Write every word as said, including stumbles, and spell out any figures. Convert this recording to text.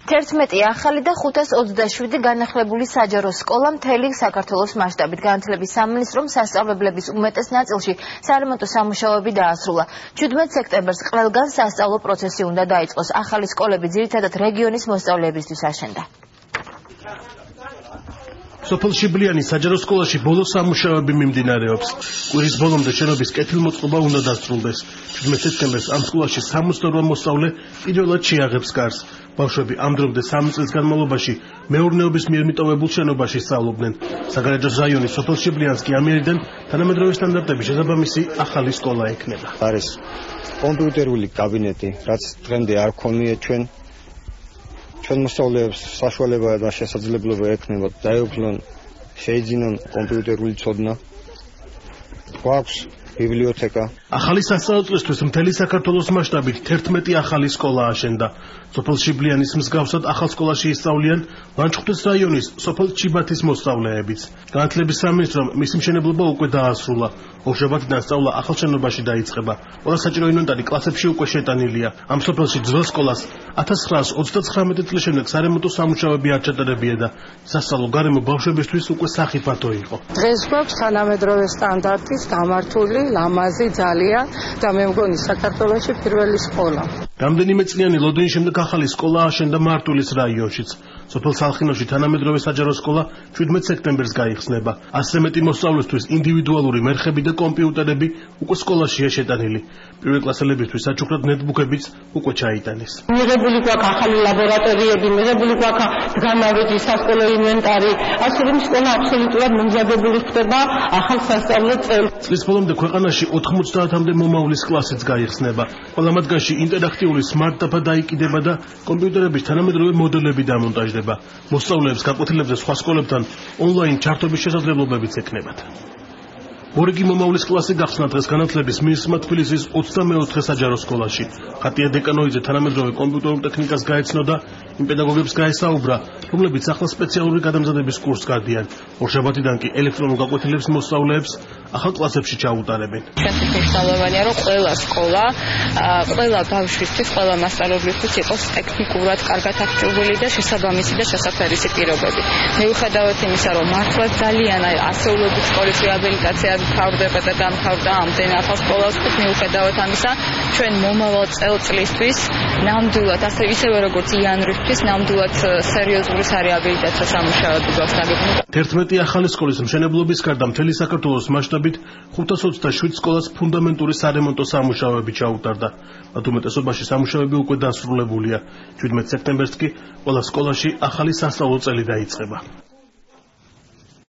თერთმეტი ახალი და ხუთას ოცდაშვიდი განახლებული საჯარო სკოლა მთელი საქართველოს მასშტაბით. განათლების სამინისტრომ სასწავლებლების უმეტეს ნაწილში სარემონტო სამუშაოები დაასრულა. შვიდმეტ სექტემბერს ყველგან სასწავლო პროცესი უნდა დაიწყოს. ახალი სკოლები ძირითადად რეგიონის მოსწავლეებისთვის აშენდა. სოფელ შიბლიანის საჯარო სკოლაში ბოლო სამუშაოები მიმდინარეობს. კვირის ბოლომდე შენობის კეთილმოწყობა უნდა დასრულდეს. შვიდმეტ სექტემბერს ამ სკოლაში სამოცდაორ მოსწავლე პირველად შეაღებს გარს. ბავშვები ამ დრომდე სამი წლის განმავლობაში მეურნეობის მიერ მიტოვებულ შენობაში სწავლობდნენ. საგარეჯოს რაიონის სოფელ შიბლიანს კი ამიერიდან თანამედროვე სტანდარტების შესაბამისი ახალი სკოლა ექნება. არის კომპიუტერული კაბინეტი, რაც დღემდე არ ქონია ჩვენ ჩვენ მოსწავლეებს საშუალება და შესაძლებლობა ექნებათ დაეუფლონ, შეიძინონ კომპიუტერული ცოდნა. გვაქვს ბიბლიოთეკა. ახალი სასწავლო წლისთვის მთელი საქართველოს მასშტაბით თერთმეტი ახალი სკოლა აშენდა. სოფელ შიბლიანის მსგავსად ახალ სკოლაში ისწავლიან ლანჩხუთის რაიონის სოფელ ჩიბათის მოსწავლეებიც. განათლების სამინისტრომ მისი მშენებლობა უკვე დაასრულა. ორშაბათიდან სწავლა ახალ შენობაში დაიწყება. ყველა საჭირო ინვენტარი კლასებში უკვე შეტანილია. ამ სოფელში ძველ სკოლას ათას ცხრაას ოცდაცხრამეტი წლის შემდეგ სარემონტო სამუშაოები არ ჩატარებია და სასწავლო გარემო ბავშვებისთვის უკვე სახიფათო იყო. დღეს გვაქვს თანამედროვე სტანდარტის გამართული ლამაზი ძალიან და მე მგონი საქართველოში პირველი სკოლა. რამდენიმე წლიანი ლოდენის შემდეგ ახალი სკოლა აშენდა მარტვილის რაიონშიც. სოფელ სალხინოში თანამედროვე საჯარო სკოლა შვიდმეტ სექტემბერს გაიხსნება. ასზე მეტი მოსწავლისთვის ინდივიდუალური მერხები და კომპიუტერები უკვე სკოლაშია შეტანილი. პირველკლასელებისთვის საჩუქრად ნეტბუქებიც უკვე ჩაიტანეს. მიღებული გვაქვს ახალი ლაბორატორიები, მიღებული გვაქვს დგამავეთი სასკოლო ინვენტარი, ასე რომ სკოლა აბსოლუტურად მომზადებული ხდება ახალ სასწავლო წელს. წლის ბოლომდე ქვეყანაში ოთხმოცდაათამდე მომავლის კლასიც გაიხსნება. ყველა მათგანში ინტერაქტიული სმარტ-დაფა დაიკიდება და კომპიუტერების თანამედროვე მოდელები დამონტაჟდება. მოსწავლეებს გაკვეთილებზე სხვა სკოლებთან ონლაინ ჩართობის შესაძლებლობებიც ექნებათ. მორიგი მომავლის კლასი გახსნა დღეს განათლების მინისტრმა თბილისის ოცდამეოთხე საჯარო სკოლაში. ხატია დეკანოიძე თანამედროვე კომპიუტერულ ტექნიკას გაეცნო და იმ პედაგოგებს გაესაუბრა, რომლებიც ახლა სპეციალური გადამზადების კურსს გარდიან. ორშაბათიდან კი ელექტრონულ გაკვეთილებს მოსწავლეებს ახალ კლასებში ჩაუტარებენ. მნიშვნელოვანია, რომ ყველა სკოლა, ყველა ბავშვისთვის, ყველა მასწავლებლისთვის იყოს ტექნიკურად კარგად აღჭურვილი და შესაბამისი და შესაფერისი პირობები. მიუხედავად იმისა, რომ მართლაც ძალიან ასეულობით სკოლის რეაბილიტაცია მთავრდება და დამთავრდა ამდენ ახალ სკოლას, მიუხედავად ამისა, ჩვენ მომავალ წელწლისთვის ნამდვილად, ასე ისევე როგორც იანვრისთვის, ნამდვილად სერიოზული სარეაბილიტაციო სამუშაოები გვაქვს დაგეგმილი. თერთმეტი ახალი სკოლის მშენებლობის გარდა მთელი საქართველოს მასშტაბით ხუთას ოცდაშვიდ სკოლას ფუნდამენტური სარემონტო სამუშაოები ჩაუტარდა. მათ უმეტესობაში სამუშაოები უკვე დასრულებულია. შვიდმეტ სექტემბერს კი ყველა სკოლაში ახალი სასწავლო წელი დაიწყება.